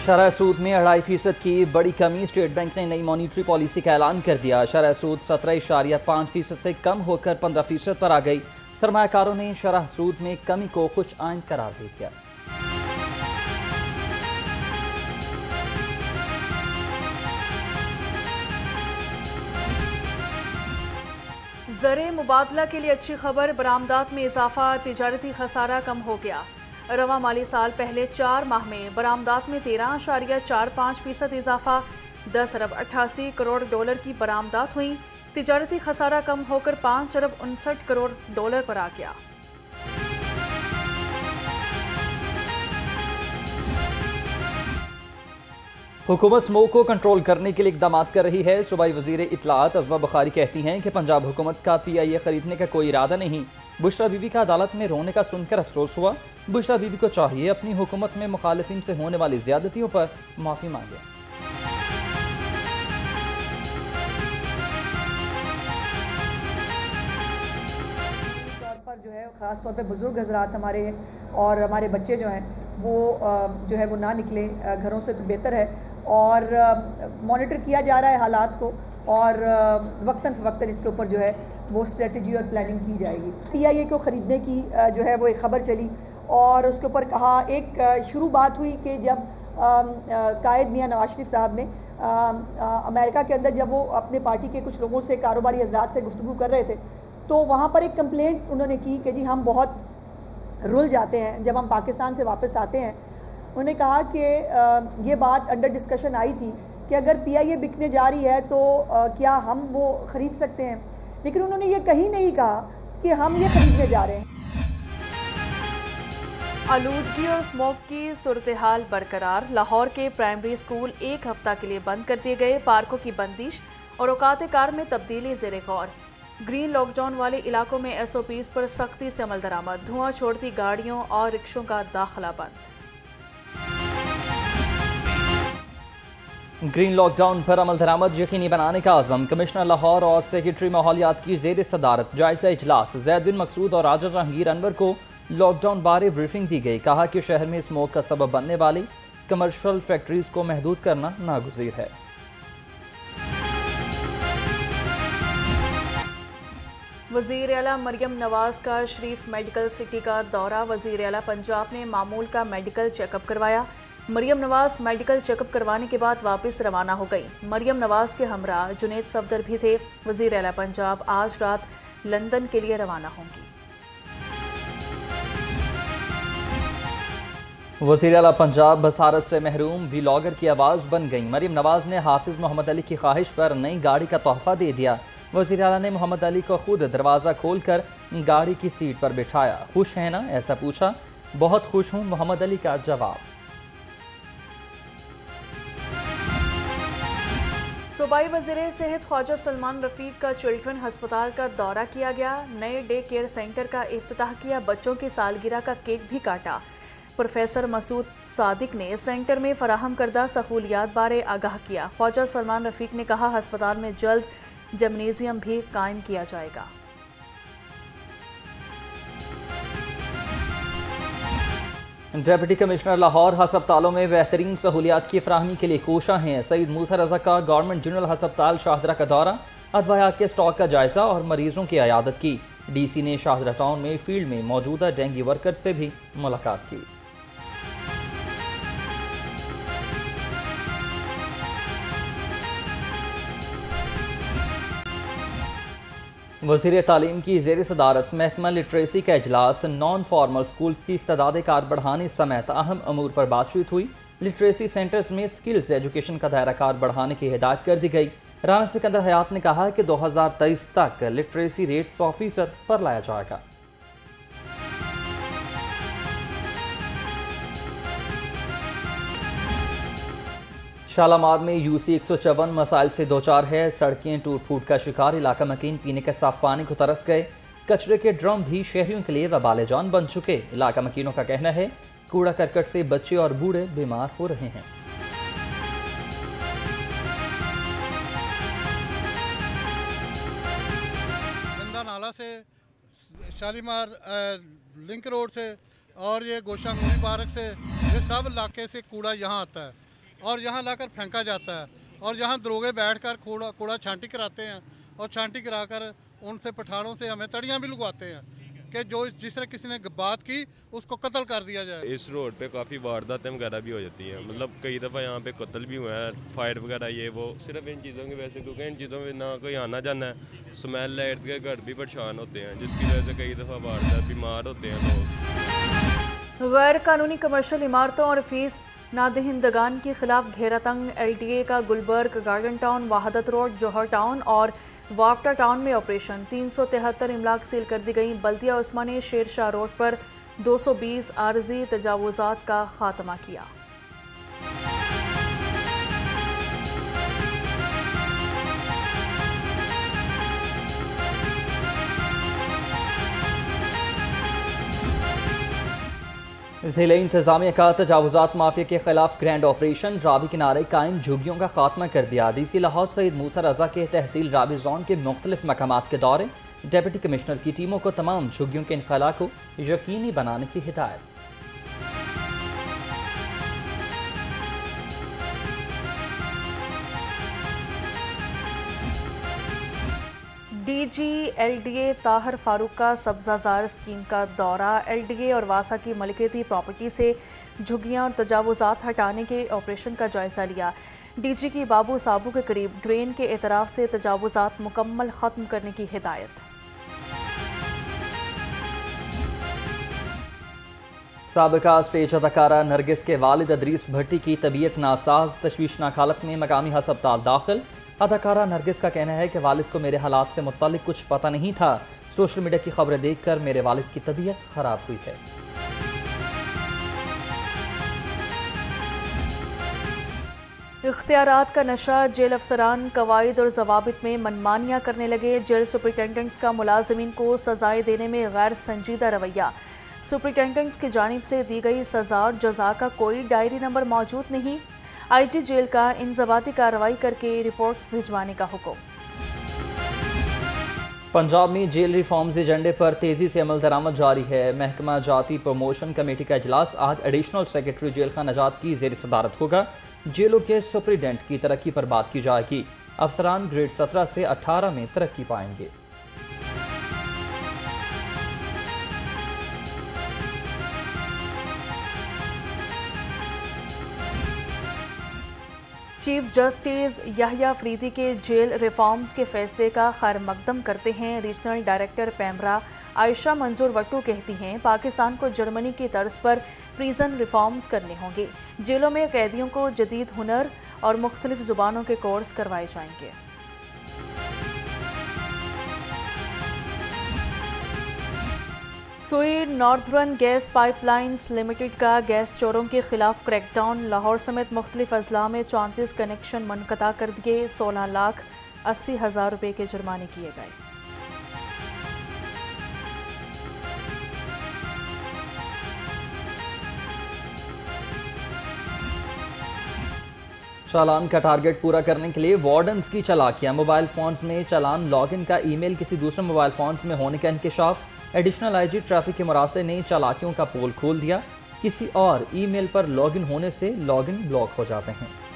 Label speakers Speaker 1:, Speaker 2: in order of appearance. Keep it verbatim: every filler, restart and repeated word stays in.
Speaker 1: शरह सूद में अढ़ाई फीसद की बड़ी कमी। स्टेट बैंक ने नई मॉनिटरी पॉलिसी का ऐलान कर दिया। शरह सूद सत्रह इशारिया पाँच फीसद से कम होकर पंद्रह फीसद पर आ गई। सरमायाकारों ने शरह सूद में कमी को खुश आइंद करार दे दिया।
Speaker 2: ज़रे मुबादला के लिए अच्छी खबर, बरामदात में इजाफा, तिजारती खसारा कम हो गया। रवा माली साल पहले चार माह में बरामदात में तेरह आशारिया चार पाँच फीसद इजाफा, दस अरब अट्ठासी करोड़ डॉलर की बरामदात हुई। तिजारती खसारा कम होकर पाँच अरब उनसठ करोड़ डॉलर पर आ गया।
Speaker 1: हुकूमत स्मोक को कंट्रोल करने के लिए इकदाम कर रही है। सूबाई वजीर इत्तलात अज़मा बुखारी कहती हैं कि पंजाब हुकूमत का पी आई ए खरीदने का कोई इरादा नहीं। बुशरा बीबी का अदालत में रोने का सुनकर अफसोस हुआ। बुशरा बीबी को चाहिए अपनी हुकूमत में मुखालिफिन से होने वाली ज्यादतियों पर माफ़ी मांगे।
Speaker 3: पर जो है ख़ास तौर पे बुज़ुर्ग हज़रात हमारे हैं और हमारे बच्चे जो हैं वो जो है वो ना निकले घरों से तो बेहतर है। और मॉनिटर किया जा रहा है हालात को और वक्तन फ़वक्तन इसके ऊपर जो है वो स्ट्रेटजी और प्लानिंग की जाएगी। पी आई ए को ख़रीदने की जो है वो एक ख़बर चली और उसके ऊपर कहा एक शुरू बात हुई कि जब कायद मियाँ नवाज शरीफ साहब ने आ, आ, अमेरिका के अंदर जब वो अपने पार्टी के कुछ लोगों से कारोबारी हज़रात से गुफ्तगू कर रहे थे तो वहाँ पर एक कंप्लेंट उन्होंने की कि जी हम बहुत रुल जाते हैं जब हम पाकिस्तान से वापस आते हैं। उन्होंने कहा कि ये बात अंडर डिस्कशन आई थी कि अगर पी आई ए बिकने जा रही है तो आ, क्या हम वो ख़रीद सकते हैं, लेकिन उन्होंने ये कहीं नहीं कहा कि हम ये ख़रीदने जा रहे हैं।
Speaker 2: आलूदगी और स्मोक की सूरत हाल बरकरार। लाहौर के प्राइमरी स्कूल एक हफ्ता के लिए बंद कर दिए गए। पार्कों की बंदिश और औकात कार में तब्दीली ज़ेरे गौर। ग्रीन लॉकडाउन वाले इलाकों में एस ओ पीज़ पर सख्ती से अमल दरामद। धुआं छोड़ती गाड़ियों और रिक्शों का दाखिला बंद।
Speaker 1: ग्रीन लॉकडाउन पर अमल दरामद यकीनी बनाने का आज़म। कमिश्नर लाहौर और सेक्रेटरी माहौलियात की ज़ेर सदारत जायजा इजलास। जैद बिन मकसूद और राजा जहांगीर अनवर को लॉकडाउन बारे ब्रीफिंग दी गई। कहा कि शहर में स्मोक का सबब बनने वाली कमर्शियल फैक्ट्रीज को महदूद करना नागुज़ीर है।
Speaker 2: वज़ीर आला मरियम नवाज का शरीफ मेडिकल सिटी का दौरा। वज़ीर आला पंजाब ने मामूल का मेडिकल चेकअप करवाया। मरियम नवाज मेडिकल चेकअप करवाने के बाद वापस रवाना हो गई। मरियम नवाज के हमरा जुनेद सफदर भी थे। वज़ीर आला पंजाब आज रात लंदन के लिए रवाना होंगी।
Speaker 1: वज़ीर आला पंजाब बसारत से महरूम व्लॉगर की आवाज़ बन गई। मरियम नवाज ने हाफिज मोहम्मद अली की ख्वाहिश पर नई गाड़ी का तोहफा दे दिया। वज़ीर आला ने मोहम्मद अली को खुद दरवाज़ा खोलकर गाड़ी की सीट पर बिठाया। खुश हैं ना, ऐसा पूछा। बहुत खुश हूँ, मोहम्मद अली का जवाब।
Speaker 2: सूबाई वज़ीर सेहत ख्वाजा सलमान रफ़ीक का चिल्ड्रन हस्पताल का दौरा किया गया। नए डे केयर सेंटर का इफ्तिताह किया। बच्चों की सालगिरह का केक भी काटा। प्रोफेसर मसूद सादिक ने सेंटर में फराहम करदा सहूलियात बारे आगाह किया। ख्वाजा सलमान रफ़ीक ने कहा हस्पताल में जल्द जिम्नेजियम भी कायम किया जाएगा।
Speaker 1: डेप्यूटी कमिश्नर लाहौर हस्पतालों में बेहतरीन सहूलियात की फराहमी के लिए कोशा हैं। सईद मूसा रजा का गवर्नमेंट जनरल हस्पताल शाहदरा का दौरा। अदवायात के स्टॉक का जायजा और मरीजों की अयादत की। डी सी ने शाहदरा टाउन में फील्ड में मौजूदा डेंगू वर्कर से भी मुलाकात की। वज़ीर तालीम की ज़ेर सदारत महकमा लिटरेसी का इजलास। नॉन फॉर्मल स्कूल्स की इस्तेदाद कार बढ़ाने समेत अहम अमूर पर बातचीत हुई। लिटरेसी सेंटर्स में स्किल्स एजुकेशन का दायरा कार बढ़ाने की हिदायत कर दी गई। राना सिकंदर हयात ने कहा कि दो हज़ार तेईस तक लिटरेसी रेट सौ फीसद पर लाया जाएगा। शालामार में यूसी एक सौ चौवन मसाइल से दो चार है। सड़कें टूट फूट का शिकार। इलाका मकीन पीने के साफ पानी को तरस गए। कचरे के ड्रम भी शहरियों के लिए वबाले जान बन चुके। इलाका मकीनों का कहना है कूड़ा करकट से बच्चे और बूढ़े बीमार हो रहे हैं।
Speaker 4: गंदा नाला से शालीमार लिंक रोड से और ये गोशा मूरी पार्क से ये सब इलाके से कूड़ा यहाँ आता है। और यहाँ लाकर फेंका जाता है और यहाँ दरोगे बैठकर कूड़ा कूड़ा छांटी कराते हैं और छांटी कराकर उनसे पठानों से हमें तड़ियाँ भी लगवाते हैं कि जो जिस तरह किसी ने बात की उसको कत्ल कर दिया जाए।
Speaker 5: इस रोड पे काफ़ी वारदातें वगैरह भी हो जाती हैं, मतलब कई दफ़ा यहाँ पे कत्ल भी हुआ है, फायर वगैरह ये वो, सिर्फ इन चीज़ों की वजह से, क्योंकि इन चीज़ों में ना कोई आना जाना है, स्मेल है, इर्द गिर्द घर भी परेशान होते हैं, जिसकी वजह से कई दफ़ा वारदात बीमार होते हैं लोग।
Speaker 2: गैर कानूनी कमर्शियल इमारतों और फीस नादहिंदगान के खिलाफ घेरा तंग। एल टी ए का Gulberg, garden town, Wahdat road, Johar town और वापटा टाउन में ऑपरेशन। तीन सौ तिहत्तर इमलाक सील कर दी गई। बल्दिया उस्मा ने शेरशाह रोड पर दो सौ बीस आर्जी तजावुजात का खात्मा किया।
Speaker 1: ज़िले इंतजामिया का तजावुजात माफिया के खिलाफ ग्रैंड ऑपरेशन। रावी किनारे कायम झुग्गियों का खात्मा कर दिया। डी सी लाहौर सईद मूसा रजा के तहसील रावी जोन के मुख्तलिफ मकामात के दौरे। डिप्टी कमिश्नर की टीमों को तमाम झुग्गियों के इनखला को यकीनी बनाने की हिदायत।
Speaker 2: D G L D A Tahir Farooq का सब्जाजार स्कीम का दौरा। एल डी ए और वासा की मलकियती प्रॉपर्टी से झुग्गियां और तजावुजात हटाने के ऑपरेशन का जायजा लिया। डी जी की बाबू साबू के करीब ड्रेन के एतराफ से तजावुजात मुकम्मल खत्म करने की हिदायत।
Speaker 1: साबिका स्टेज अदाकारा नरगिस के वालिद अदरीस भट्टी की तबीयत नासाज, तशवीशनाक हालत में मकामी हस्पताल दाखिल। अदाकारा नरगिस का कहना है कि वालिद को मेरे हालात से मुत्तलिक कुछ पता नहीं था। सोशल मीडिया की खबरें देखकर मेरे वालिद की तबीयत खराब हुई है।
Speaker 2: इख्तियारात का नशा। जेल अफसरान कवायद और जवाबित में मनमानियां करने लगे। जेल सुपरिटेंडेंट्स का मुलाजिमीन को सजाएं देने में गैर संजीदा रवैया। सुपरिटेंडेंट्स की जानिब से दी गई सजा और जजा का कोई डायरी नंबर मौजूद नहीं। आई जी जेल का इंजबाती कार्रवाई करके रिपोर्ट्स भिजवाने का हुक्म।
Speaker 1: पंजाब में जेल रिफॉर्म्स एजेंडे पर तेजी से अमल दरामद जारी है। महकमा जाती प्रमोशन कमेटी का इजलास आज एडिशनल सेक्रेटरी जेल खाना जात की जेर सदारत होगा। जेलों के सुपरिटेंडेंट की तरक्की पर बात की जाएगी। अफसरान ग्रेड सत्रह से अठारह में तरक्की पाएंगे।
Speaker 2: चीफ जस्टिस याहिया अफरीदी के जेल रिफॉर्म्स के फैसले का खैर मकदम करते हैं रीजनल डायरेक्टर पैमरा आयशा मंजूर वट्टू कहती हैं पाकिस्तान को जर्मनी की तर्ज पर प्रिजन रिफॉर्म्स करने होंगे। जेलों में कैदियों को जदीद हुनर और मुख्तलिफ जुबानों के कोर्स करवाए जाएंगे। Sui northern gas pipelines limited का गैस चोरों के खिलाफ क्रैकडाउन। लाहौर समेत मुख्तलिफ अजला में चौंतीस कनेक्शन मुनक़ता कर दिए। सोलह लाख अस्सी हज़ार रुपये के जुर्माने किए गए।
Speaker 1: चालान का टारगेट पूरा करने के लिए वार्डन्स की चालाकियां। मोबाइल फ़ोन्स में चालान लॉगिन का ईमेल किसी दूसरे मोबाइल फ़ोन्स में होने का इंकशाफ। एडिशनल आई जी ट्रैफिक के मुरासले ने चालाकियों का पोल खोल दिया। किसी और ईमेल पर लॉगिन होने से लॉगिन ब्लॉक हो जाते हैं।